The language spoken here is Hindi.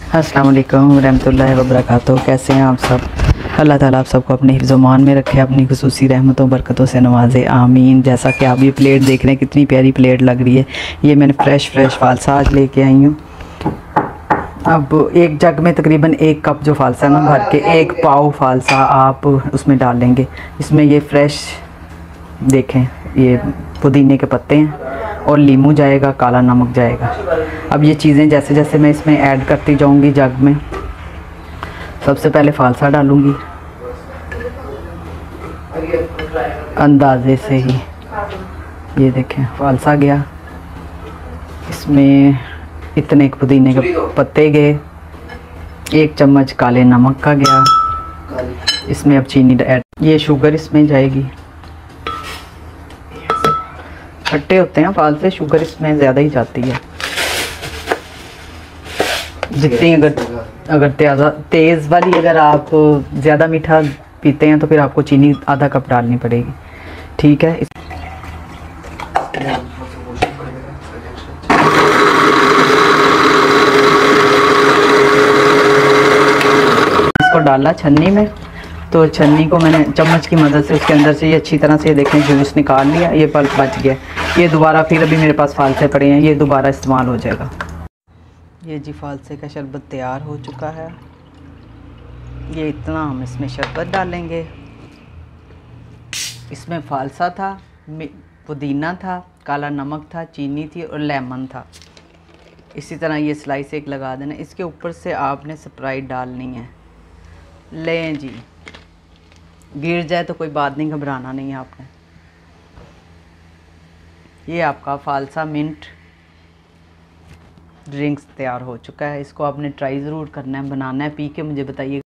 अस्सलाम वालेकुम रहमतुल्लाहि व बरकातुहू। कैसे हैं आप सब? अल्लाह ताला आप सबको अपने हिफ्ज़-ओ-मान में रखे, अपनी खुसूसी रहमतों बरकतों से नवाजे, आमीन। जैसा कि आप ये प्लेट देख रहे हैं, कितनी प्यारी प्लेट लग रही है। ये मैंने फ़्रेश फ़ालसा आज लेके आई हूँ। अब एक जग में तकरीबन 1 कप जो फ़ालसा ना भर के 1 पाव फ़ालसा आप उसमें डाल लेंगे। इसमें ये फ़्रेश देखें, ये पुदीने के पत्ते हैं और लीमू जाएगा, काला नमक जाएगा। अब ये चीज़ें जैसे जैसे मैं इसमें ऐड करती जाऊंगी जग में, सबसे पहले फ़ालसा डालूंगी अंदाजे से ही। ये देखें फ़ालसा गया, इसमें इतने पुदीने के पत्ते गए, 1 चम्मच काले नमक का गया। इसमें अब चीनी ऐड, ये शुगर इसमें जाएगी। खट्टे होते हैं फ़ालसे, शुगर इसमें ज़्यादा ही जाती है। जितनी अगर तेज़ वाली अगर आप ज़्यादा मीठा पीते हैं तो फिर आपको चीनी आधा कप डालनी पड़ेगी। ठीक है, इसको डाला छन्नी में, तो छन्नी को मैंने चम्मच की मदद से उसके अंदर से ये अच्छी तरह से देखें जूस निकाल लिया। ये पल्प बच गया, ये दोबारा फिर अभी मेरे पास फ़ालसे पड़े हैं, ये दोबारा इस्तेमाल हो जाएगा। ये जी फ़ालसे का शरबत तैयार हो चुका है। ये इतना हम इसमें शरबत डालेंगे। इसमें फ़ालसा था, पुदीना था, काला नमक था, चीनी थी और लेमन था। इसी तरह ये स्लाइस एक लगा देना। इसके ऊपर से आपने स्प्राइट डालनी है। लें जी, गिर जाए तो कोई बात नहीं, घबराना नहीं है आपने। ये आपका फ़ालसा मिंट ड्रिंक्स तैयार हो चुका है। इसको आपने ट्राई ज़रूर करना है, बनाना है, पी के मुझे बताइए।